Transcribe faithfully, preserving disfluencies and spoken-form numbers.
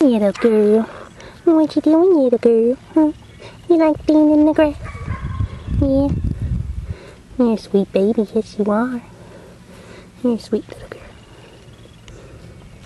Little girl. What you doing, little girl? Huh? You like being in the grass? Yeah. You're a sweet baby. Yes, you are. You're a sweet little girl.